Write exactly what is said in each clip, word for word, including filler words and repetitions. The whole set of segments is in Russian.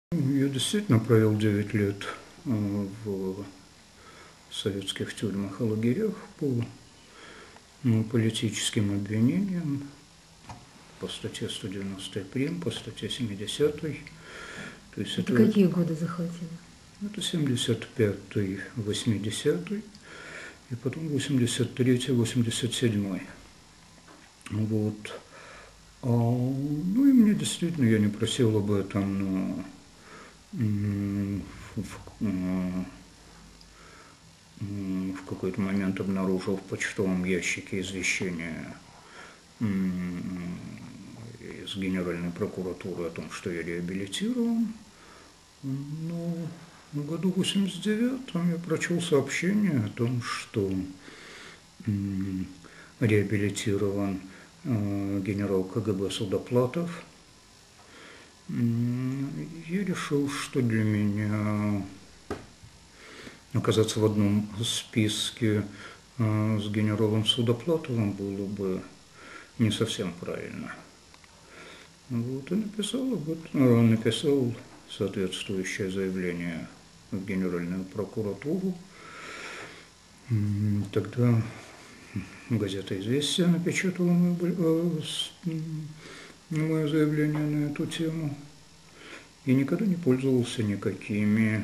Я действительно провел девять лет в советских тюрьмах и лагерях по ну, политическим обвинениям, по статье сто девяносто прим, по статье семьдесят. То есть это, это какие годы захватили? Это семьдесят пятый, восьмидесятый, и потом восемьдесят третий, восемьдесят седьмой. Вот. А, ну и мне действительно, я не просил об этом, но в, в, в какой-то момент обнаружил в почтовом ящике извещение из Генеральной прокуратуры о том, что я реабилитирован. Но в году восемьдесят девятом я прочел сообщение о том, что реабилитирован генерал КГБ Судоплатов. Я решил, что для меня оказаться в одном списке с генералом Судоплатовым было бы не совсем правильно. Вот, и написал об этом, написал соответствующее заявление в Генеральную прокуратуру. Тогда газета «Известия» напечатала мое заявление на эту тему. И никогда не пользовался никакими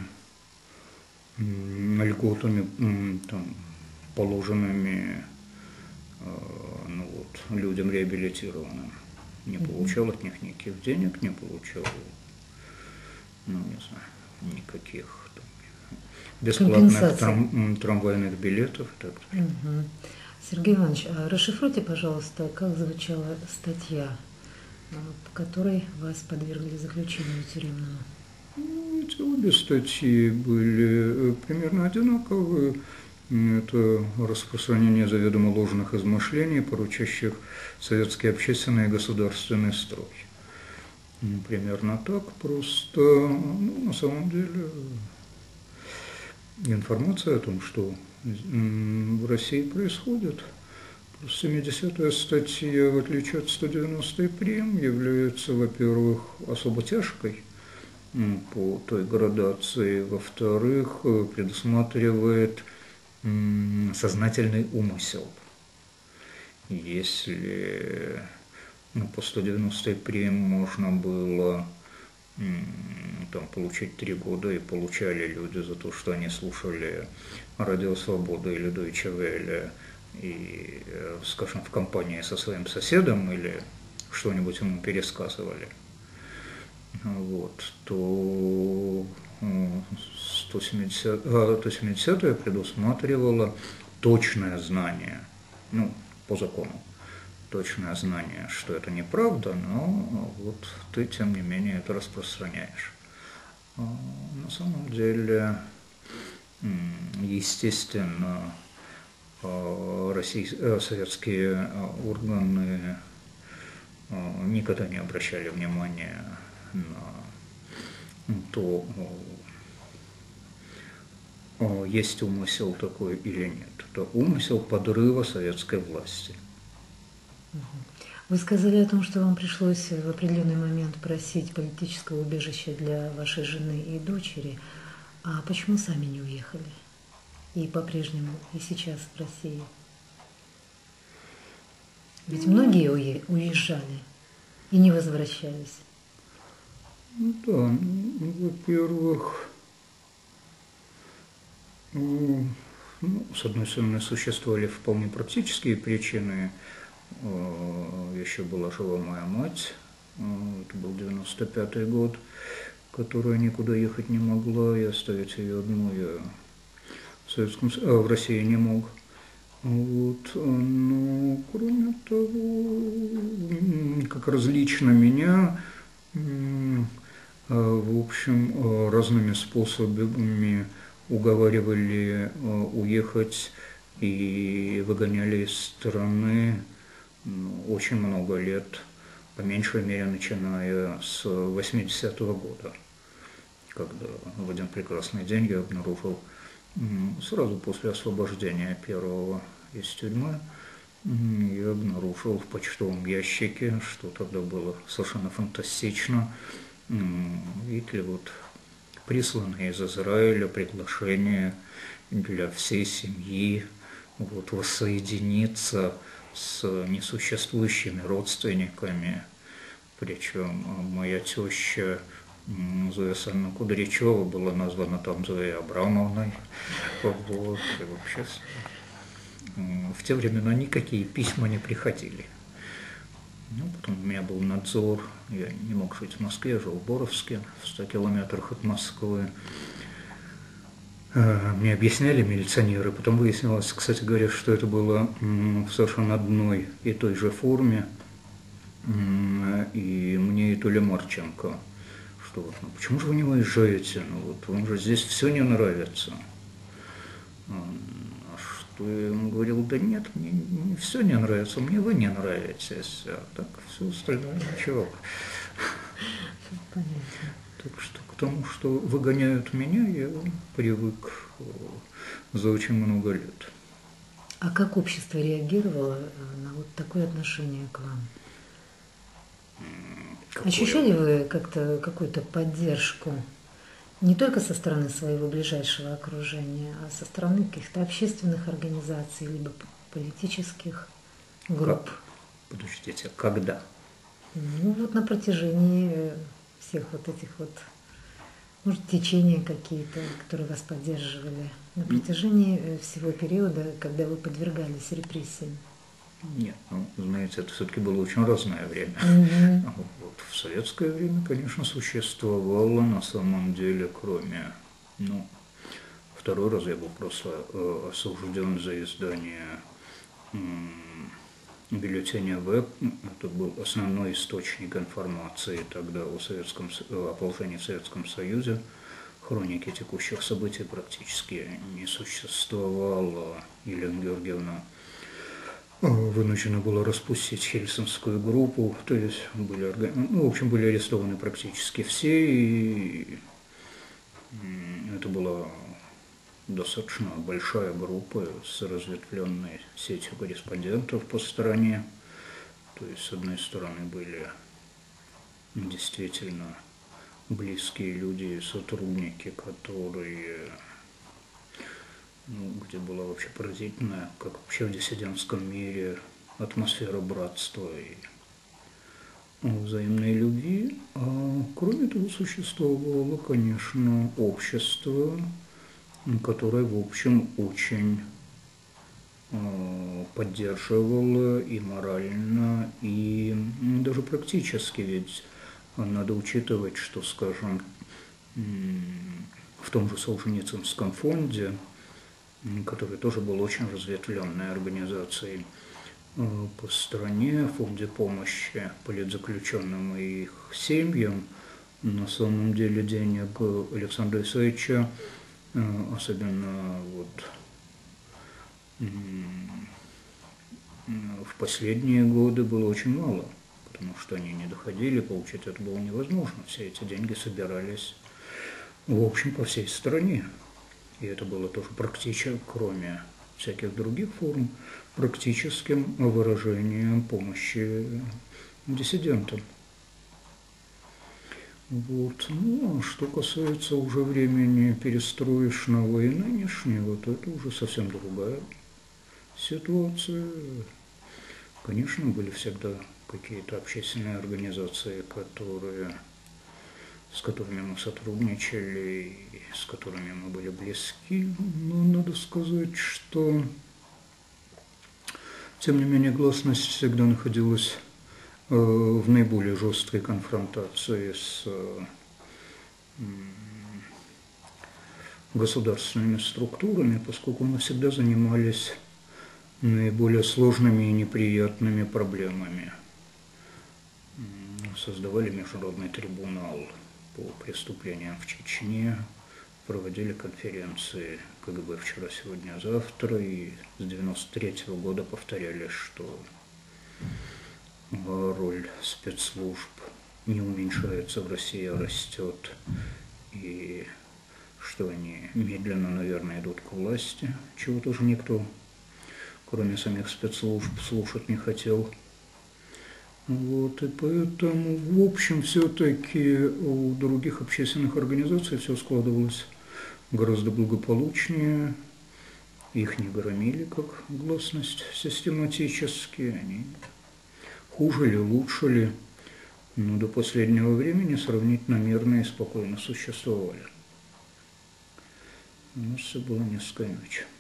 льготами, там, положенными ну, вот, людям реабилитированным. Не получал от них никаких денег, не получал, ну, не знаю, никаких там, бесплатных трам, трамвайных билетов и так далее. Угу. Сергей Иванович, а расшифруйте, пожалуйста, как звучала статья, по которой вас подвергли заключению тюремному? Ну, эти обе статьи были примерно одинаковые. Это распространение заведомо ложных измышлений, поручащих советский общественный и государственный строй. Примерно так, просто, ну, на самом деле, информация о том, что в России происходит. семидесятая статья, в отличие от сто девяностой прим, является, во-первых, особо тяжкой по той градации, во-вторых, предусматривает сознательный умысел. Если ну, по сто девяностой прим можно было там, получить три года, и получали люди за то, что они слушали Радио Свобода или Deutsche Welle, и, скажем, в компании со своим соседом или что-нибудь ему пересказывали, вот, то сто семидесятая предусматривала точное знание, ну, по закону, точное знание, что это неправда, но вот ты, тем не менее, это распространяешь. На самом деле, естественно, российские, советские органы никогда не обращали внимания на то, есть умысел такой или нет. Это умысел подрыва советской власти. Вы сказали о том, что вам пришлось в определенный момент просить политического убежища для вашей жены и дочери. А почему сами не уехали? И по-прежнему, и сейчас в России? Ведь многие уезжали и не возвращались. Ну да, ну, во-первых, ну, с одной стороны, существовали вполне практические причины. Еще была жива моя мать, это был девяносто пятый год, которая никуда ехать не могла, и оставить ее одну я в, Советском, а, в России не мог. Вот. Но, кроме того, как различно меня, в общем, разными способами уговаривали уехать и выгоняли из страны очень много лет, по меньшей мере, начиная с восьмидесятого года, когда в один прекрасный день я обнаружил, сразу после освобождения первого из тюрьмы, я обнаружил в почтовом ящике, что тогда было совершенно фантастично, Видите ли, вот прислано из Израиля приглашение для всей семьи вот, воссоединиться с несуществующими родственниками. Причем моя теща Зоя Санна Кудрячева была названа там Зоей Абрамовной. Вот, и вообще в те времена никакие письма не приходили. Ну, потом у меня был надзор, я не мог жить в Москве, я жил в Боровске, в ста километрах от Москвы. Мне объясняли милиционеры, потом выяснилось, кстати говоря, что это было в совершенно одной и той же форме. И мне и Толя Марченко, что вот, ну почему же вы не выезжаете, ну вот вам же здесь все не нравится. А что я ему говорил, да нет, мне не все не нравится, мне вы не нравитесь, а так все остальное ничего. Понятно. Так что к тому, что выгоняют меня, я привык за очень много лет. А как общество реагировало на вот такое отношение к вам? Какое? Ощущали вы как-то какую-то поддержку не только со стороны своего ближайшего окружения, а со стороны каких-то общественных организаций, либо политических групп? Как? Подождите, когда? Ну вот на протяжении всех вот этих вот, может, течения какие-то, которые вас поддерживали, на протяжении всего периода, когда вы подвергались репрессиям. Нет, ну, знаете, это все-таки было очень разное время. Mm-hmm. Вот в советское время, конечно, существовало на самом деле, кроме, ну, второй раз я был просто э, осужден за издание э, бюллетеня ВЭП. Это был основной источник информации тогда о, советском, о положении в Советском Союзе. Хроники текущих событий практически не существовало. Елена Георгиевна вынуждена была распустить Хельсинскую группу, то есть были, ну, в общем, были арестованы практически все, и это была достаточно большая группа с разветвленной сетью корреспондентов по стране. То есть, с одной стороны, были действительно близкие люди, сотрудники, которые... Ну, где была вообще поразительная, как вообще в диссидентском мире, атмосфера братства и взаимной любви. А кроме того, существовало, конечно, общество, которое, в общем, очень поддерживало и морально, и даже практически, ведь надо учитывать, что, скажем, в том же Солженицынском фонде, который тоже был очень разветвленной организацией по стране, в фонде помощи политзаключенным и их семьям, на самом деле денег Александра Исаевича, особенно вот в последние годы, было очень мало, потому что они не доходили, получить это было невозможно. Все эти деньги собирались, в общем, по всей стране. И это было тоже практически, кроме всяких других форм, практическим выражением помощи диссидентам. Вот. Ну, а что касается уже времени перестроечного и нынешнего, то это уже совсем другая ситуация. Конечно, были всегда какие-то общественные организации, которые... с которыми мы сотрудничали, и с которыми мы были близки, но надо сказать, что, тем не менее, гласность всегда находилась э, в наиболее жесткой конфронтации с э, государственными структурами, поскольку мы всегда занимались наиболее сложными и неприятными проблемами. Создавали международный трибунал по преступлениям в Чечне, проводили конференции КГБ «Вчера, сегодня, завтра», и с девяносто третьего года повторяли, что роль спецслужб не уменьшается в России, а растет, и что они медленно, наверное, идут к власти, чего тоже никто, кроме самих спецслужб, слушать не хотел. Вот, и поэтому, в общем, все-таки у других общественных организаций все складывалось гораздо благополучнее. Их не громили, как гласность, систематически. Они хуже ли, лучше ли, но до последнего времени сравнительно мирно и спокойно существовали. У нас все было несколько иначе.